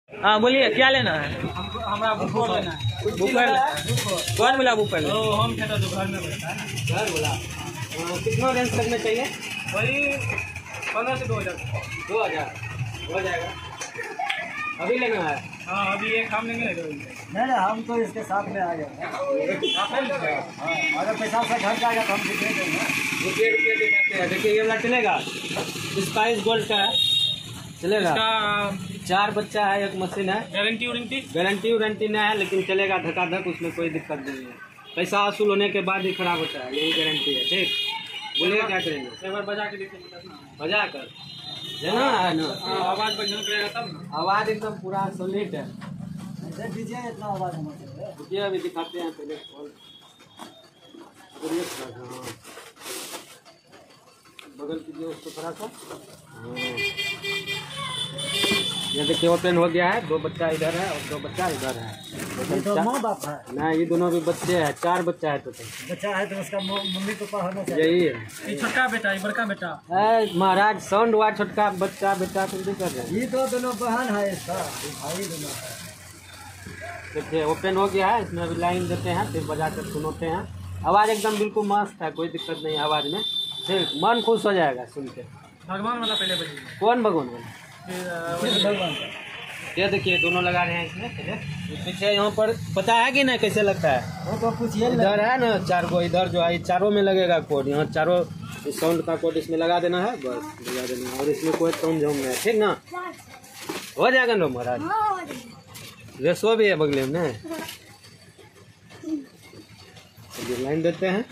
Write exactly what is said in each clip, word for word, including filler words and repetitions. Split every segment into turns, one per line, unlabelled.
हाँ बोलिए, क्या लेना है?
हमको हमारा बुक लेना है।
बुक कौन मिला बुक पहले?
होम थिएटर जो घर में बैठता है ना,
घर बोला। कितना रेंज तक में चाहिए?
वही पंद्रह से दो हज़ार
दो हज़ार हो जाएगा। अभी लेना है?
हाँ अभी एक हम लेंगे।
नहीं नहीं, हम तो इसके साथ में आ गए। हाँ, अगर पैसा से घर जाएगा तो हम दे देंगे।
रुपये रुपये दिखाते हैं। देखिए ये वाला चलेगा, स्पाइस गोल्ड का है, चलेगा। चार बच्चा है, एक मशीन है।
गारंटी वारंटी
गारंटी वारंटी नहीं है, लेकिन चलेगा धकाधक, उसमें कोई दिक्कत नहीं है। पैसा वसूल होने के बाद ही खराब होता है, यही गारंटी है। ठीक, बोलिए क्या करेंगे?
एक बार बजा के देखिए,
बजा कर लेना है ना।
आवाज बढ़िया करेगा तब ना।
आवाज एकदम पूरा सॉलिड है।
दे दीजिए इतना आवाज हमारे।
रुकिए अभी दिखाते हैं पहले। बगल कीजिए उसको थोड़ा सा। ये देखिए ओपन हो गया है। दो बच्चा इधर है और दो बच्चा इधर है।
ये तो माँ बाप है
ना, ये दोनों भी बच्चे हैं। चार बच्चा है टोटल।
बच्चा है तो उसका मम्मी पापा होना चाहिए।
यही है।
ये छोटा बेटा, ये बड़का बेटा।
है महाराज, साउंड हुआ छोटका बच्चा बेटा तुम भी कर रहे।
ये तो दोनों बहन है इसका, भाई दोनों है।
देखिए ओपन हो गया है। इसमें अभी लाइन देते हैं, फिर बजा कर सुनते हैं। आवाज़ एकदम बिल्कुल मस्त है, कोई दिक्कत नहीं है आवाज़ में। ठीक, मन खुश हो जाएगा सुन के।
भगवान वाला पहले बजिए।
कौन भगवान वाला?
भगवान
ये देखिए दोनों लगा रहे हैं इसमें। पीछे यहाँ पर पता है कि नहीं कैसे लगता है?
वो तो पूछिए।
इधर है ना चार को, इधर जो है चारों में लगेगा कोड। यहाँ चारों साउंड का कोड इसमें लगा देना है, बस लगा देना है। और इसमें कोई कम झम नहीं है। ठीक ना, हो जाएगा ना महाराज। रेसो भी है बगले में। ये लाइन देते हैं,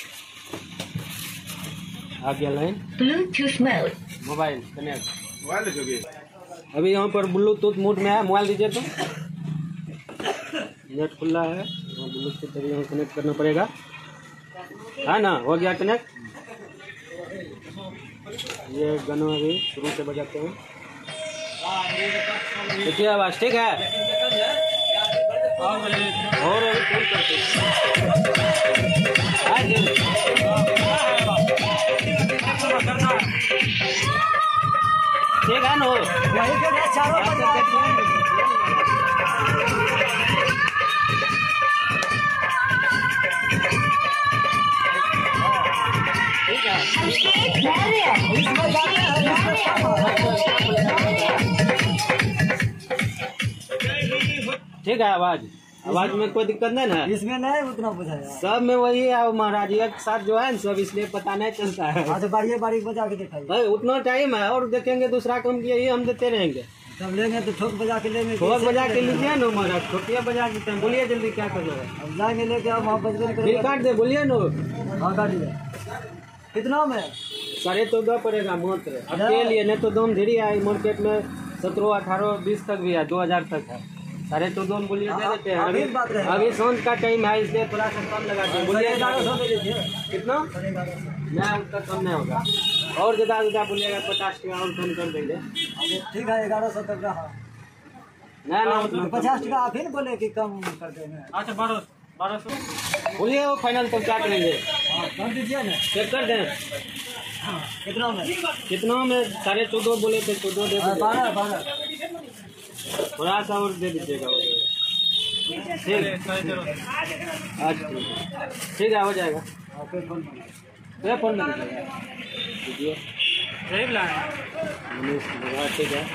आ गया line.
Bluetooth mode
mobile connect. Mobile अभी यहाँ पर ब्लूटूथ मोड में है। मोबाइल दीजिए तो। नेट खुला है, ब्लूटूथ अभी यहाँ कनेक्ट करना पड़ेगा, है ना। हो गया कनेक्ट। ये गाना अभी शुरू से बजाते हैं। देखिए आवाज ठीक है। और अभी फुल करते ठीक है ना। ठीक है आवाज आवाज में कोई दिक्कत नहीं ना।
इसमें नहीं उतना बुझाया,
सब में वही है महाराज। एक साथ जो है सब, इसलिए पता नहीं चलता है।
अच्छा बारी बारी बजा के दिखाइए
भाई, उतना टाइम है और देखेंगे दूसरा काम किया, ये हम देते रहेंगे।
तब लेंगे तो ठोक बजा के लेंगे।
ठोक बजा के लीजिए ना महाराज, ठोकिया बजा देते हैं। बोलिए जल्दी क्या कर रहे हैं?
अब जाएंगे लेके आप वहाँ बजगन
बिल काट दे, बोलिए ना।
हाँ काटिए। कितना में?
साढ़े चौदह पड़ेगा मात्र आपके लिए। नहीं तो दाम धीरे है मार्केट में, सत्रह अठारह बीस तक भी है, दो हजार तक है। साढ़े चौदह में बोलिए दे देते हैं। अभी अभी सांझ का टाइम है, इसलिए थोड़ा सा कम लगा दें। बोलिए कितना? नहीं उसका कम नहीं होगा। और ज़्यादा ज़्यादा बोलिएगा पचास टका और कम कर देंगे।
ठीक है, ग्यारह सौ तक रहा।
नहीं ना उतना
पचास टका आप ही न बोले कि कम कर देंगे।
अच्छा बारह बारह सौ
बोलिए, वो फाइनल तक क्या करेंगे?
हाँ कर दीजिए ना।
चेक कर दें।
हाँ कितना में?
कितना में? साढ़े चौदह बोले थे, चौदह दे दीजिए।
बारह बारह
थोड़ा सा और दे दीजिएगा। ठीक अच्छा ठीक है, हो जाएगा। पे फोन में दीजिए। मनीष लगा, ठीक है।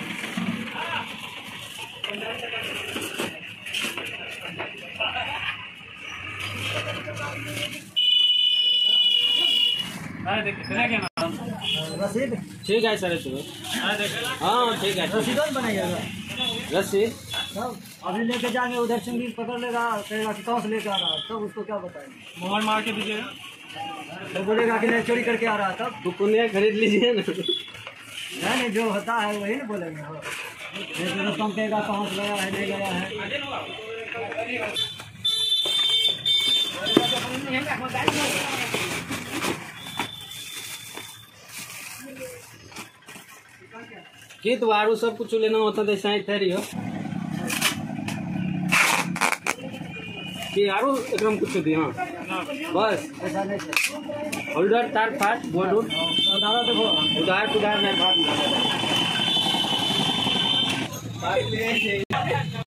रसीद
ठीक है सर, चलो। हाँ ठीक है।
रसीद बनाइएगा।
रसीद
तब अभी लेके जाएंगे, उधर संगीत पकड़ लेगा, कहेगा कि कहाँ से लेके आ रहा है, तब उसको क्या बताएंगे?
मोबाइल मार के दीजिएगा।
तो बोलेगा कि नहीं चोरी करके आ रहा है, तब
तो पुण्य खरीद लीजिए ना।
नहीं नहीं, जो होता है वही ना बोलेंगे। हो जैसे रस्तम कहेगा कहाँ से लगा है, नहीं लगा है।
कि तो आरू सब कुछ लेना होता तो ऐसा थेरी हो कि आरू एकदम कुछ दी। हाँ बस
ऐसा नहीं है।
होल्डर तार फाट बोर्ड
उधार देखो,
उधार उधार नहीं बात
बात ये है।